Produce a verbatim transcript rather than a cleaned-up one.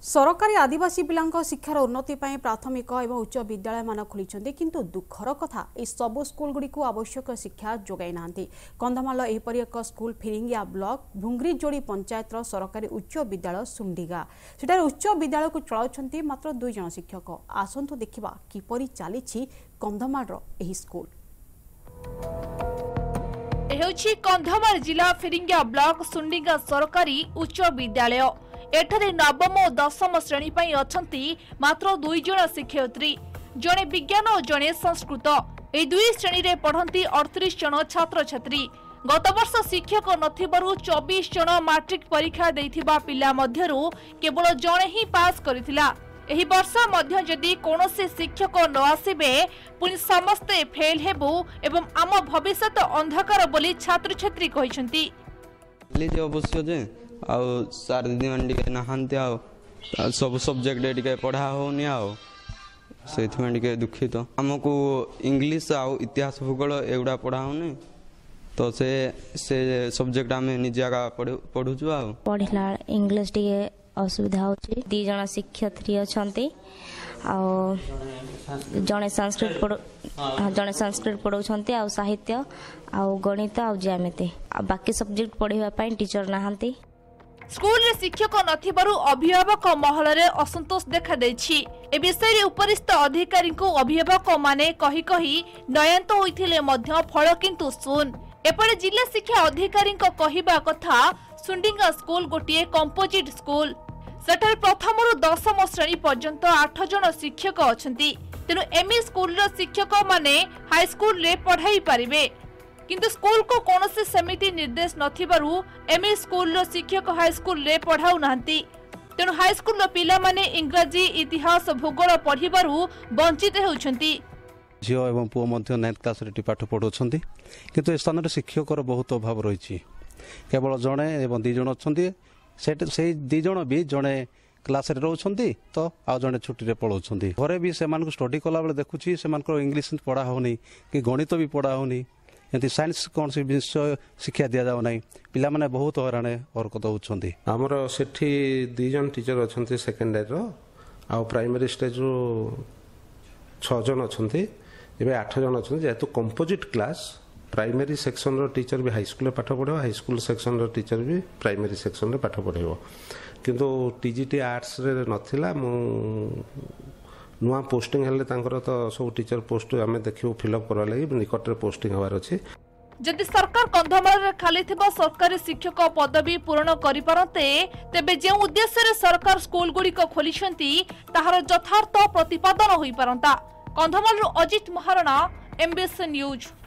सरकारी आदिवासी पिलांक शिक्षार उन्नति ପାଇଁ प्राथमिक एवं उच्च विद्यालय मान खोलिछन्ते किंतु दुखर कथा ए सब स्कूल गुडी को आवश्यक शिक्षा जोगाई नांती। कंधमाल एपरि एक स्कूल फिरिंगिया ब्लॉक भुंगरी जोड़ी पंचायत रो सरकारी उच्च विद्यालय सुंडीगा सेटार उच्च विद्यालय को चलाउछन्ते मात्र दुई जन शिक्षक। आसंतु देखिबा किपरि चालिछि कंधमाल रो एही स्कूल। एହେଉଛି कंधमाल जिला फिरिंगिया ब्लॉक सुंडीगा सरकारी उच्च विद्यालय। एठारे नवम और दशम श्रेणी पई अछंती मात्र दुई जन शिक्षयित्री, जने विज्ञान और जने संस्कृत। ए दुई श्रेणी रे पढ़ंती अड़तीस जन छात्र छात्री। गत वर्ष शिक्षक नथिबारु चौबीस जन मैट्रिक परीक्षा देथिबा पिला मध्यरु केवल जने ही पास करिथिला। एही वर्ष मध्य जदि कोनोसी शिक्षक न आसीबे पुनि समस्ते फेल हेबु एवं आम भविष्यत अंधकार बोली छात्र छात्री कहिसंती। ले जे अवश्य जे आ सार दीदी मंडी के नहांते आ सब सब्जेक्ट टिके पढ़ा होनी आ सेथमे टिके दुखित। हमको इंग्लिश आ इतिहास भूगोल एगुडा पढ़ा होनी तो से से सब्जेक्ट आमे निजागा पढुछु आ पढ़िला इंग्लिश टिके असुविधा होची। दी जण शिक्षयित्री अछंती आ जणे संस्कृत पढ़ जणे संस्कृत पढ़ौछंती आ साहित्य आ गणित आ ज्यामिति आ बाकी सब्जेक्ट पढ़िबा पई टीचर नाहंती। स्कूल रे शिक्षक नथिबारु अभिभावक महल रे असंतोष देखा दैछि। ए विषय रे उपरिस्थ अधिकारी को अभिभावक माने कहि कहि नयंत होइथिले मध्य फल किंतु सुन। एपरे जिला शिक्षा अधिकारी को कहिबा कथा सुंडीगा स्कूल गोटिए कंपोजिट स्कूल। सेठार प्रथम रु दशम श्रेणी पर्यंत आठ जन शिक्षक अछंती। तेनु एमई स्कूल रो शिक्षक माने हाई स्कूल रे पढ़ाई पारिबे किंतु स्कूल को कोनोसी समिति निर्देश नथिबारु एमई स्कूल रो शिक्षक हाई स्कूल रे पढ़ाउ नांती। तेनु हाई स्कूल रो पिला माने इंग्रजी इतिहास भूगोल पढ़िबारु वंचित हेउछंती। झियो एवं पुओ मध्य नाइन्थ क्लास रे पाठ पढ़ौछंती किंतु ए स्थान रे शिक्षकर बहुत अभाव रहिछि। केवल जणे एवं दी जण अछंती सेट से दी जण भी जणे क्लास रे रहउछंती तो आ जणे छुट्टी रे पढ़ौछंती। घरे भी से मान को स्टडी कला बेले देखुछि से मान को इंग्लिश पढ़ा होनी कि गणित भी पढ़ा होनी एंती साइंस कौन सी विषय शिक्षा दिया जाओ नहीं पिला माने बहुत हराने हरकत होउछंती। हमर सेठी दी जन टीचर अछंती सेकेंडरी रो आ प्राइमरी स्टेज रो छ जन अछंती एबे आठ जन अछंती। जेतु कंपोजिट क्लास प्राइमरी सेक्शन रो टीचर भी हाई स्कूल पाठ पढ़ो हाई स्कूल सेक्शन रो टीचर भी प्राइमरी सेक्शन रे पाठ पढ़ेबो किंतु टीजीटी आर्ट्स रे नथिला। मु नुआ पोस्टिंग हेले तांकर तो सब टीचर पोस्ट आमे देखियो फिलअप करवा लागि निकट रे पोस्टिंग हवार अछि। जदि सरकार कंधमाल रे खाली थिबा सरकारी शिक्षक पदवी पूर्ण करि परते तेबे जे उद्देश्य रे सरकार स्कूल गुडी को खोलिछंती ताहार यथार्थ प्रतिपादन होई परंता। कंधमाल रो अजित महाराणा, एमबीसी न्यूज।